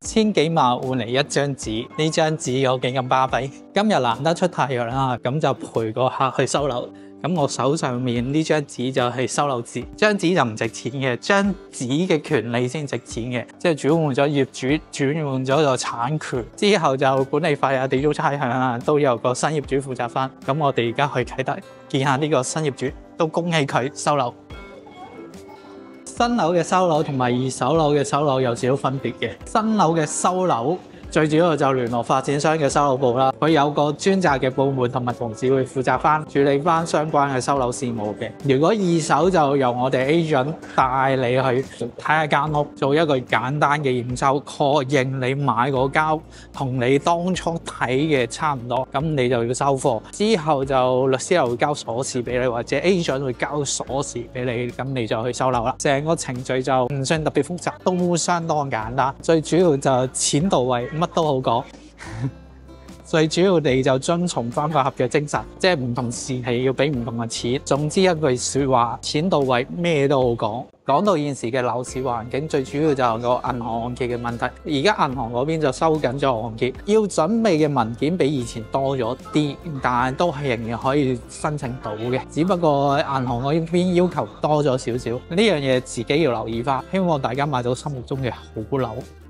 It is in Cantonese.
千幾萬換嚟一張紙，呢張紙有幾咁巴閉？今日難得出太陽啦，咁就陪個客去收樓。咁我手上面呢張紙就係收樓紙，張紙就唔值錢嘅，張紙嘅權利先值錢嘅，即係轉換咗業主，轉換咗個產權之後就管理費啊、地租差餉啊，都由個新業主負責翻。咁我哋而家去啟德見下呢個新業主，都恭喜佢收樓。新樓嘅收樓同埋二手樓嘅收樓有少少分別嘅。新樓嘅收樓最主要就聯絡發展商嘅收樓部啦，佢有個專責嘅部門同埋同事會負責翻處理翻相關嘅收樓事務嘅。如果二手就由我哋 agent 帶你去睇下間屋，做一個簡單嘅驗收，確認你買嗰間同你當初睇嘅差唔多，咁你就要收貨。之後就律師又會交鎖匙俾你，或者 agent 會交鎖匙俾你，咁你就去收樓啦。成個程序就唔算特別複雜，都相當簡單。最主要就錢到位，乜都好講。最主要地就遵從翻個合約精神，即係唔同時期要俾唔同嘅錢。總之一句説話，錢到位，咩都好講。講到現時嘅樓市環境，最主要就係個銀行按揭嘅問題。而家銀行嗰邊就收緊咗按揭，要準備嘅文件比以前多咗啲，但係都係仍然可以申請到嘅。只不過銀行嗰邊要求多咗少少，呢樣嘢自己要留意翻。希望大家買到心目中嘅好樓。